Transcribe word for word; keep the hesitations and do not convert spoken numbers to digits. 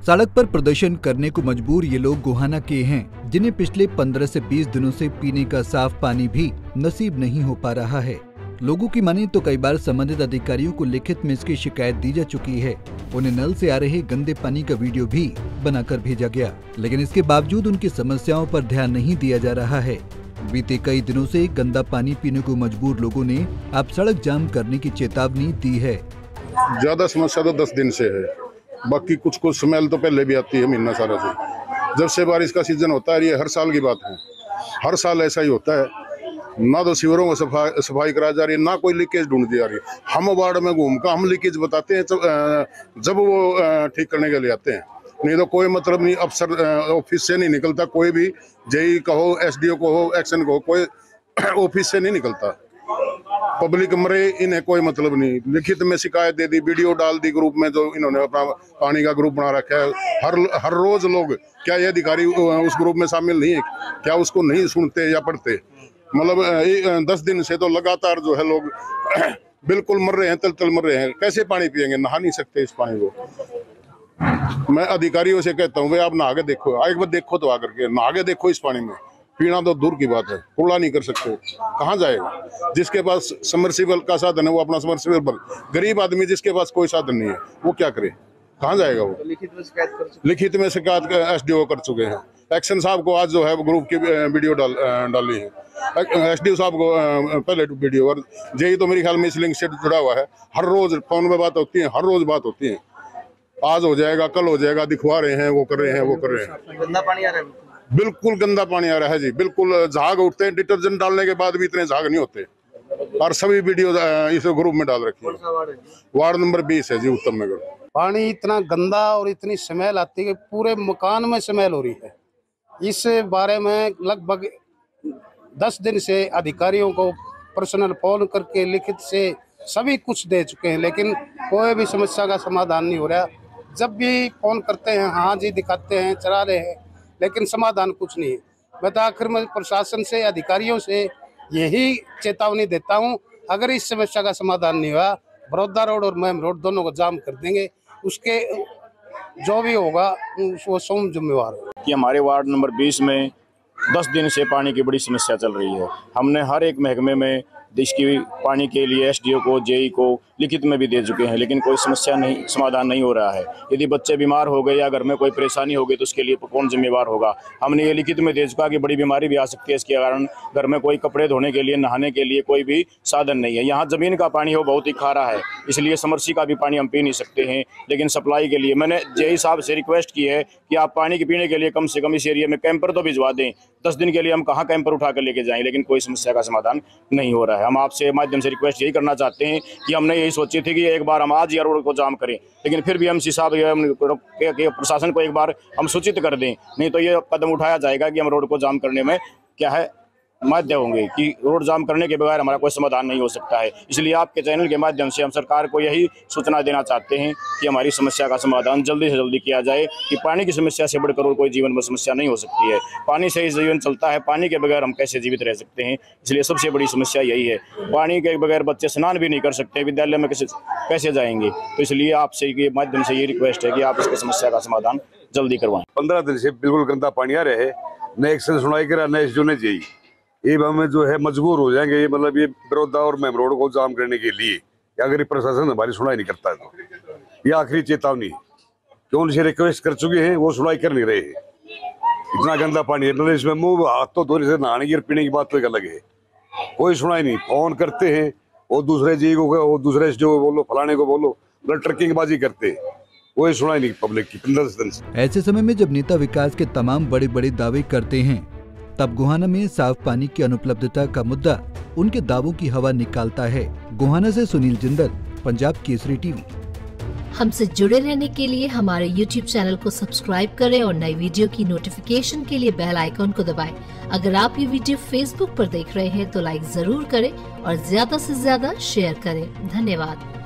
सड़क पर प्रदर्शन करने को मजबूर ये लोग गोहाना के हैं, जिन्हें पिछले पंद्रह से बीस दिनों से पीने का साफ पानी भी नसीब नहीं हो पा रहा है। लोगों की माने तो कई बार संबंधित अधिकारियों को लिखित में इसकी शिकायत दी जा चुकी है। उन्हें नल से आ रहे गंदे पानी का वीडियो भी बनाकर भेजा गया, लेकिन इसके बावजूद उनकी समस्याओं पर ध्यान नहीं दिया जा रहा है। बीते कई दिनों से गंदा पानी पीने को मजबूर लोगों ने अब सड़क जाम करने की चेतावनी दी है। ज्यादा समस्या तो दस दिन से है, बाकी कुछ कुछ स्मेल तो पहले भी आती है महीना सारा से। जब से बारिश का सीजन होता है, ये हर साल की बात है, हर साल ऐसा ही होता है। ना तो सीवरों को सफाई सफाई कराई जा रही है, ना कोई लीकेज ढूंढ दी जा रही है। हम वार्ड में घूम कर हम लीकेज बताते हैं जब वो ठीक करने के लिए आते हैं, नहीं तो कोई मतलब नहीं। अफसर ऑफिस से नहीं निकलता, कोई भी जेई का हो, एसडीओ को हो, एक्शन को हो, कोई ऑफिस से नहीं निकलता। पब्लिक मरे, इन्हें कोई मतलब नहीं। लिखित में शिकायत दे दी, वीडियो डाल दी ग्रुप में, जो इन्होंने अपना पानी का ग्रुप बना रखा है। हर हर रोज लोग, क्या ये अधिकारी उस ग्रुप में शामिल नहीं है? क्या उसको नहीं सुनते या पढ़ते? मतलब दस दिन से तो लगातार जो है लोग बिल्कुल मर रहे हैं, तल तल मर रहे हैं। कैसे पानी पियेंगे? नहा नहीं सकते इस पानी को। मैं अधिकारियों से कहता हूँ, भाई आप नहा के देखो, एक बार देखो तो आकर के नहा के देखो इस पानी में। पीना तो दूर की बात है, कूड़ा नहीं कर सकते। कहाँ जाएगा? जिसके पास समर्सिबल का साधन है वो अपना समर्सिबल, गरीब आदमी जिसके पास कोई साधन नहीं है वो क्या करे? कहाँ जाएगा वो? लिखित में शिकायत कर चुके लिखित में शिकायत एसडीओ कर चुके हैं। एक्शन साहब को आज जो है ग्रुप की वीडियो डाल डाली है, एसडीओ साहब को पहले वीडियो, और जेई तो मेरे ख्याल में इस लिंक से जुड़ा हुआ है। हर रोज फोन में बात होती है, हर रोज बात होती है। आज हो जाएगा, कल हो जाएगा, दिखवा रहे हैं, वो कर रहे हैं, वो कर रहे हैं। गंदा पानी आ रहा है, बिल्कुल गंदा पानी आ रहा है जी, बिल्कुल झाग उठते हैं। डिटर्जेंट डालने के बाद भी इतने झाग नहीं होते। और सभी वीडियो इस ग्रुप में डाल रखी है। वार्ड नंबर बीस है जी, उत्तम नगर। पानी इतना गंदा और इतनी स्मेल आती है कि पूरे मकान में स्मेल हो रही है। इस बारे में लगभग दस दिन से अधिकारियों को पर्सनल फोन करके लिखित से सभी कुछ दे चुके हैं, लेकिन कोई भी समस्या का समाधान नहीं हो रहा। जब भी फोन करते हैं, हाँ जी दिखाते हैं, चला रहे हैं, लेकिन समाधान कुछ नहीं है। मैं तो आखिर में प्रशासन से, अधिकारियों से यही चेतावनी देता हूं, अगर इस समस्या का समाधान नहीं हुआ, बड़ौदा रोड और मैम रोड दोनों को जाम कर देंगे। उसके जो भी होगा वो स्वयं जिम्मेवार है। कि हमारे वार्ड नंबर बीस में दस दिन से पानी की बड़ी समस्या चल रही है। हमने हर एक महकमे में इसकी पानी के लिए एसडीओ को, जेई को लिखित में भी दे चुके हैं, लेकिन कोई समस्या नहीं, समाधान नहीं हो रहा है। यदि बच्चे बीमार हो गए या घर में कोई परेशानी हो गई तो उसके लिए कौन जिम्मेवार होगा? हमने ये लिखित में दे चुका कि बड़ी बीमारी भी आ सकती है इसके कारण। घर में कोई कपड़े धोने के लिए, नहाने के लिए कोई भी साधन नहीं है। यहाँ ज़मीन का पानी हो बहुत ही खारा है, इसलिए समरसी का भी पानी हम पी नहीं सकते हैं। लेकिन सप्लाई के लिए मैंने जेई साहब से रिक्वेस्ट की है कि आप पानी के पीने के लिए कम से कम इस एरिया में कैंपर तो भिजवा दें। दस दिन के लिए हम कहाँ कैंपर उठा कर लेके जाएं, लेकिन कोई समस्या का समाधान नहीं हो रहा है। हम आपसे माध्यम से रिक्वेस्ट यही करना चाहते हैं कि हमने यही सोची थी कि एक बार हम आज या रोड को जाम करें, लेकिन फिर भी एमसी साहब प्रशासन को एक बार हम सूचित कर दें, नहीं तो ये कदम उठाया जाएगा कि हम रोड को जाम करने में क्या है माध्य होंगे कि रोड जाम करने के बगैर हमारा कोई समाधान नहीं हो सकता है। इसलिए आपके चैनल के माध्यम से हम सरकार को यही सूचना देना चाहते हैं कि हमारी समस्या का समाधान जल्दी से जल्दी किया जाए, कि पानी की समस्या से बढ़कर और कोई जीवन में समस्या नहीं हो सकती है। पानी से ही जीवन चलता है, पानी के बगैर हम कैसे जीवित रह सकते हैं? इसलिए सबसे बड़ी समस्या यही है। पानी के बगैर बच्चे स्नान भी नहीं कर सकते, विद्यालय में कैसे कैसे जाएंगे? तो इसलिए आपसे ये माध्यम से ये रिक्वेस्ट है कि आप इसकी समस्या का समाधान जल्दी करवाएं। पंद्रह दिन से बिल्कुल गंदा पानी आ रहा है, न एक्शन सुनाई करा, न जो नहीं चाहिए। ये हमें जो है मजबूर हो जाएंगे, ये मतलब ये बड़ौदा और मैम रोड को जाम करने के लिए, अगर ये प्रशासन हमारी सुनाई नहीं करता है तो ये आखिरी चेतावनी है कि उनसे रिक्वेस्ट कर चुके हैं, वो सुनाई कर नहीं रहे हैं। इतना गंदा पानी है, मतलब इसमें मुंह हाथ तो धोने से नहाने की और पीने की बात तो एक अलग है। कोई सुनाई नहीं, फोन करते हैं और दूसरे जी को, वो दूसरे जो बोलो, फलाने को बोलो, मतलब ट्रकिंगबाजी करते हैं, कोई सुनाई नहीं पब्लिक की पंद्रह दिन से। ऐसे समय में जब नेता विकास के तमाम बड़े बड़े दावे करते हैं, तब गोहाना में साफ पानी की अनुपलब्धता का मुद्दा उनके दावों की हवा निकालता है। गोहाना से सुनील जिंदल, पंजाब केसरी टीवी। हमसे जुड़े रहने के लिए हमारे यूट्यूब चैनल को सब्सक्राइब करें और नई वीडियो की नोटिफिकेशन के लिए बेल आइकॉन को दबाएं। अगर आप ये वीडियो फेसबुक पर देख रहे हैं तो लाइक जरूर करें और ज्यादा से ज्यादा शेयर करें। धन्यवाद।